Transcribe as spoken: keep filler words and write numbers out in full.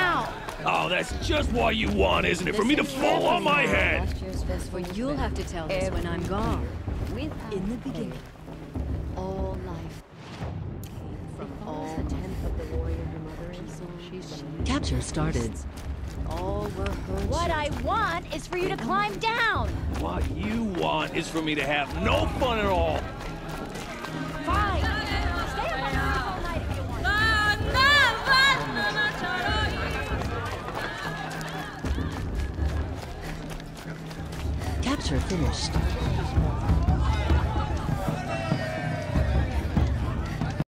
now! Oh, that's just what you want, isn't it? For me to fall on my head! Well, you'll have to tell us when I'm gone. In the beginning, all life came from all tenth of the warrior your mother is. Capture started. All were her. What I want is for you to climb down! What you want is for me to have no fun at all. Fine! Stay up on the roof all night if you want. Capture finished.